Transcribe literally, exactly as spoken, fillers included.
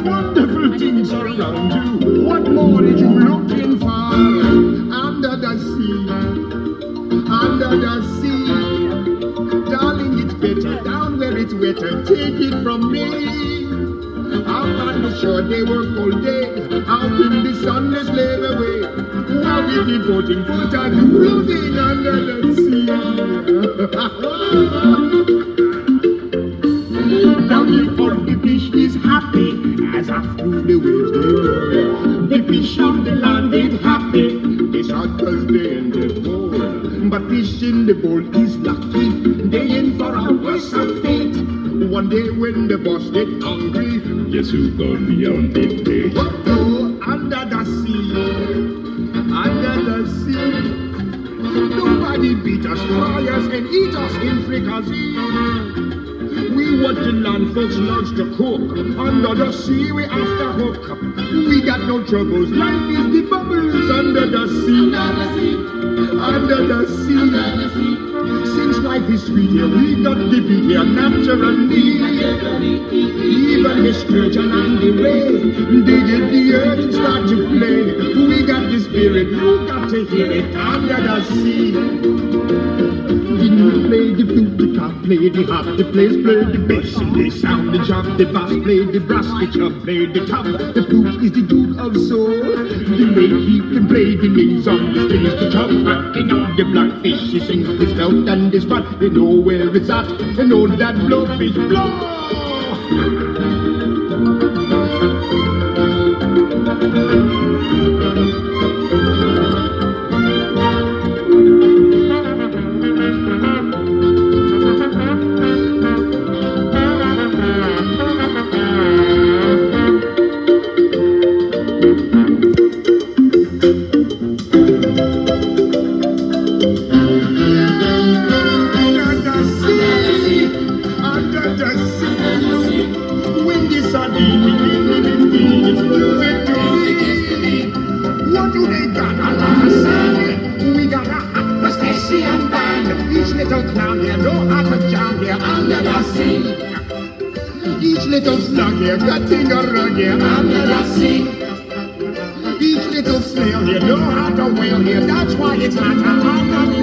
wonderful things surround you. What more did you looking for? Under the sea, under the sea. Darling, it's better down where it's wetter. Take it from me. Out on the shore they work all day. Out in the sun they slave away. While we keep voting full time to floating under the sea. Down here all the fish is happy as after the waves they roll. The fish on the land ain't happy. They shot cause they ain't at all. But fish in the bowl is lucky. They in for a worse of fate. One day when the boss get hungry, guess who gonna be on the plate? Oh, under the sea, under the sea. Nobody beat us, fry us, and eat us in fricassee. We want the land folks loves to cook. Under the sea we after hook. We got no troubles. Life is the bubbles under the sea. Under the sea. Under the sea. Since life is sweet here, we got to be here naturally. Even the sturgeon and the ray, they get the earth and start to play. We got the spirit, you got to hear it under the sea. The new play the flute, the cop play the harp, the players play the bass, and they sound the job, the bass play the brass, the chub play the top. The flute is the dude of soul. The lay he can play the names on the strings, the chub rocking on the blackfish. He sings his belt and his rod. They know where it's at. They know that blowfish blow. What do they got? A lot of sand. We got a crustacean band. Each little clown here know how to jam here under the sea. Each little slug here cutting a rug here under the sea. Each little snail here know how to whale here. That's why it's hotter under the